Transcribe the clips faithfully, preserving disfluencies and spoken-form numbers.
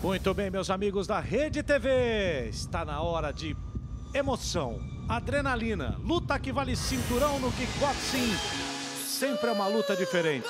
Muito bem, meus amigos da Rede T V. Está na hora de emoção, adrenalina, luta que vale cinturão no kickboxing. Sempre é uma luta diferente.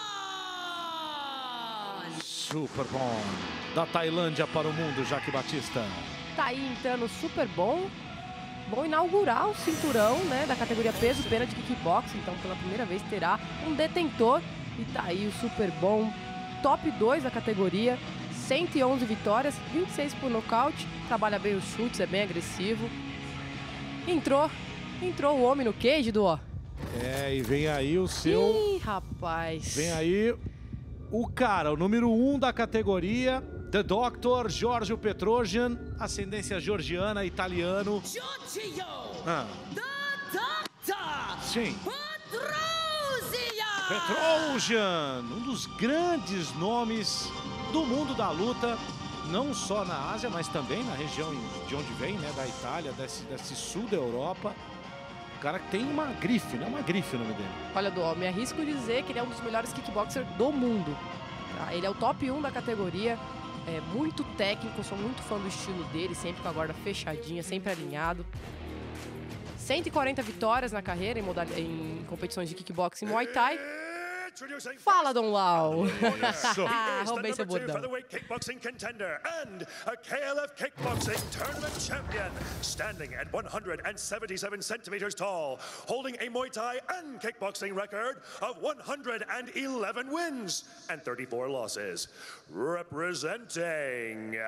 Super bom. Da Tailândia para o mundo, Jaque Batista. Tá aí entrando super bom. Vão inaugurar o cinturão, né, da categoria peso pena de kickboxing. Então, pela primeira vez terá um detentor. E tá aí o super bom, top dois da categoria. cento e onze vitórias, vinte e seis por nocaute. Trabalha bem os chutes, é bem agressivo. Entrou, entrou o homem no cage, Duó. É, e vem aí o seu... Ih, rapaz. Vem aí o cara, o número um da categoria, The Doctor, Giorgio Petrosian, ascendência georgiana, italiano. Giorgio, Ah. The Doctor. Sim. Petrosian. Petrosian, um dos grandes nomes do mundo da luta, não só na Ásia, mas também na região de onde vem, né, da Itália, desse, desse sul da Europa. O cara tem uma grife, né? Uma grife o nome dele. Olha, Duó, me arrisco dizer que ele é um dos melhores kickboxers do mundo. Tá? Ele é o top um da categoria, é muito técnico, sou muito fã do estilo dele, sempre com a guarda fechadinha, sempre alinhado. cento e quarenta vitórias na carreira em, modal... em competições de kickboxing e Muay Thai. Fala, Dom Lau! Roubei seu bordão. Featherweight kickboxing contender and a K L F kickboxing tournament champion, standing at one hundred seventy-seven centimeters tall, holding a Muay Thai and kickboxing record of one hundred eleven wins and thirty-four losses, representing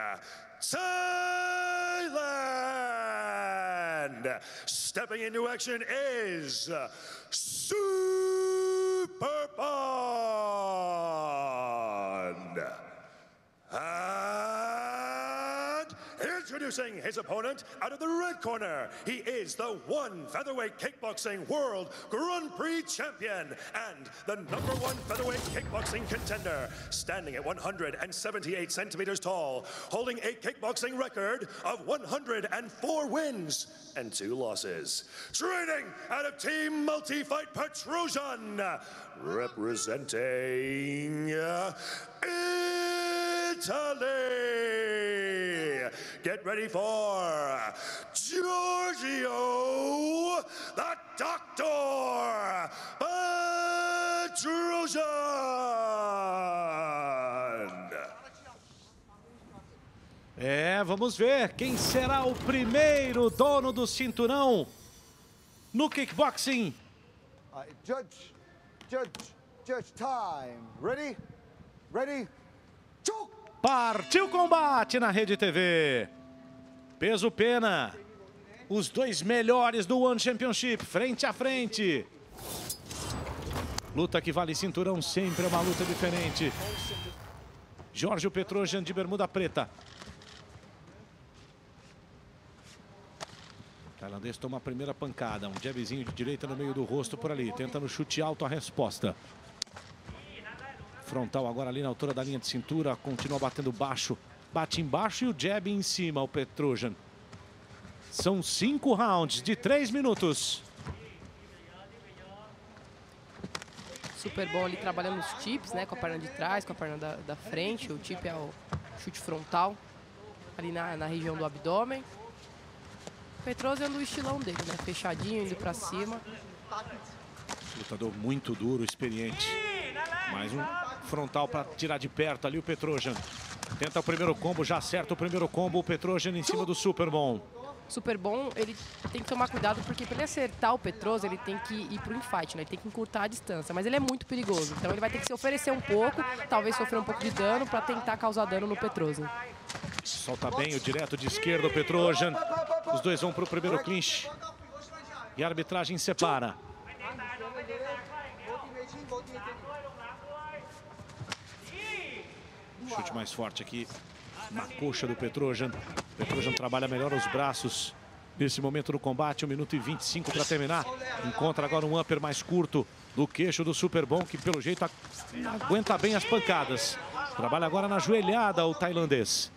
Thailand. Stepping into action is Super Bond. And introducing his opponent out of the red corner, he is the one featherweight kickboxing world Grand Prix champion and the number one featherweight kickboxing contender, standing at one hundred seventy-eight centimeters tall, holding a kickboxing record of one hundred four wins and two losses. Training out of Team Multi-Fight Petrosian, representing uh, Italy. Get ready for Giorgio, the Doctor Petrosian. É, vamos ver quem será o primeiro dono do cinturão no kickboxing. Uh, judge, judge, judge time. Ready? Ready? Choke! Partiu o combate na Rede T V. Peso pena. Os dois melhores do One Championship, frente a frente. Luta que vale cinturão, sempre é uma luta diferente. Giorgio Petrosian de bermuda preta. O tailandês toma a primeira pancada. Um jabzinho de direita no meio do rosto por ali. Tenta no chute alto a resposta. Frontal agora ali na altura da linha de cintura. Continua batendo baixo. Bate embaixo e o jab em cima, o Petrosian. São cinco rounds de três minutos. Super bom ali trabalhando os tips, né? Com a perna de trás, com a perna da, da frente. O tip é o chute frontal, ali na, na região do abdômen. Petrosian do estilão dele, né? Fechadinho, indo pra cima. Lutador muito duro, experiente. Mais um frontal para tirar de perto ali o Petrosian. Tenta o primeiro combo, já acerta o primeiro combo. O Petrosian em cima do Super Bom. Super bom, ele tem que tomar cuidado porque para ele acertar o Petrosian, ele tem que ir pro infight, né? Ele tem que encurtar a distância, mas ele é muito perigoso. Então ele vai ter que se oferecer um pouco, talvez sofrer um pouco de dano para tentar causar dano no Petrosian. Solta bem o direto de esquerda o Petrosian. Os dois vão pro primeiro clinch. E a arbitragem separa. Chute mais forte aqui na coxa do Petrosian. Petrosian trabalha melhor os braços nesse momento do combate. um minuto e vinte e cinco para terminar. Encontra agora um upper mais curto do queixo do Super Bom, que pelo jeito aguenta bem as pancadas. Trabalha agora na joelhada o tailandês.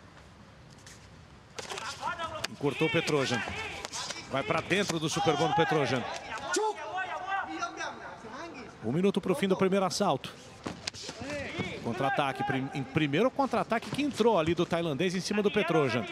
Encurtou o Petrosian. Vai para dentro do Super Bom do Petrosian. Um minuto para o fim do primeiro assalto. Contra-ataque, em primeiro contra-ataque que entrou ali do tailandês em cima do Petrosyan.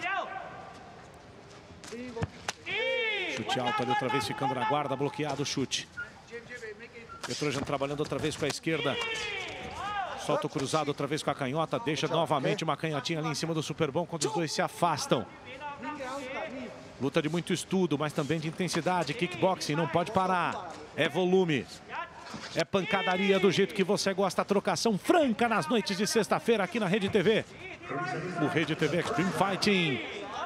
Chute alto ali, outra vez ficando na guarda, bloqueado o chute. Petrosyan trabalhando outra vez com a esquerda. Solta o cruzado outra vez com a canhota, deixa novamente uma canhotinha ali em cima do Superbom quando os dois se afastam. Luta de muito estudo, mas também de intensidade. Kickboxing não pode parar. É volume. É pancadaria do jeito que você gosta. Trocação franca nas noites de sexta-feira aqui na Rede T V. O Rede T V Extreme Fighting.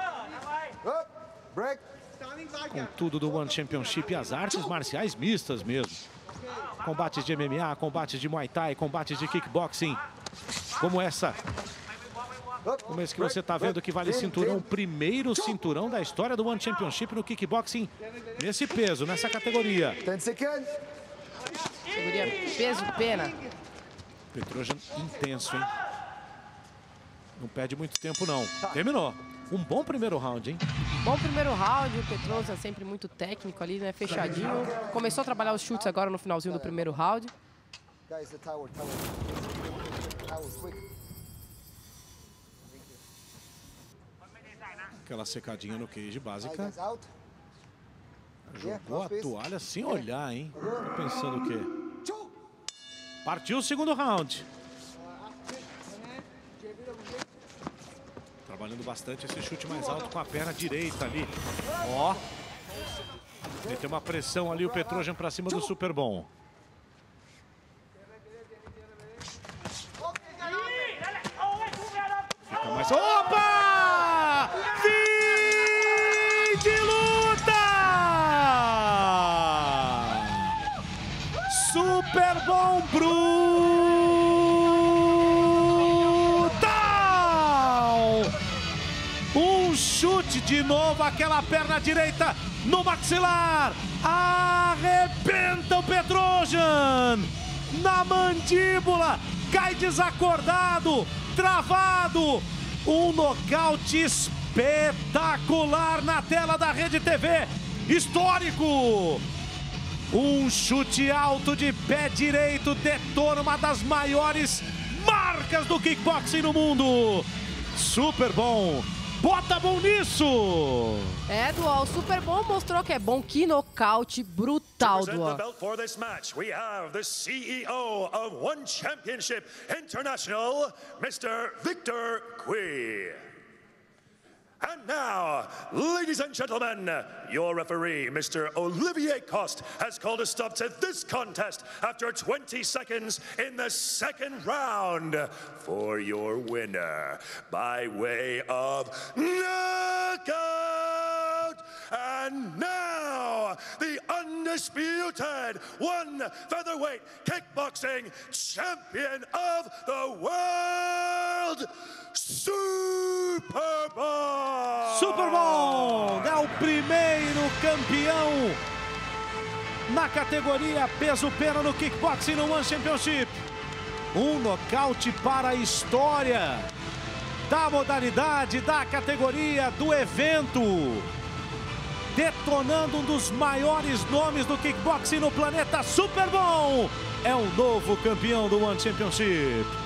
Com tudo do One Championship e as artes marciais mistas mesmo. Combates de M M A, combates de Muay Thai, combates de kickboxing. Como essa. Como esse que você está vendo que vale cinturão. Primeiro cinturão da história do One Championship no kickboxing. Nesse peso, nessa categoria. Categoria peso, pena. Petrosyan intenso, hein? Não perde muito tempo, não. Terminou. Um bom primeiro round, hein? Bom primeiro round. O Petrosyan sempre muito técnico ali, né? Fechadinho. Começou a trabalhar os chutes agora no finalzinho do primeiro round. Aquela secadinha no cage básica. Jogou a toalha sem olhar, hein? Tá pensando o quê? Partiu o segundo round. Trabalhando bastante esse chute mais alto com a perna direita ali. Ó. Ele tem uma pressão ali, o Petrosyan pra cima do Superbom. Fica mais... Opa! Fim de luta! Superbom brutal! Um chute de novo, aquela perna direita no maxilar. Arrebenta o Petrosyan na mandíbula. Cai desacordado, travado. Um nocaute espetacular na tela da Rede T V. Histórico. Um chute alto de pé direito detona uma das maiores marcas do kickboxing no mundo. Superbom. Bota bom nisso! É, Dual, o Superbom mostrou que é bom. Que nocaute brutal, Dual. For this match, we have the C E O of One Championship International, Mister Victor Cui. And now, ladies and gentlemen, your referee, Mister Olivier Coste, has called a stop to this contest after twenty seconds in the second round for your winner by way of knockout. And now, the undisputed one featherweight kickboxing champion of the world, Superbom! Superbom é o primeiro campeão na categoria peso-pena no kickboxing no One Championship. Um nocaute para a história da modalidade, da categoria, do evento. Detonando um dos maiores nomes do kickboxing no planeta. Superbom é o novo campeão do One Championship.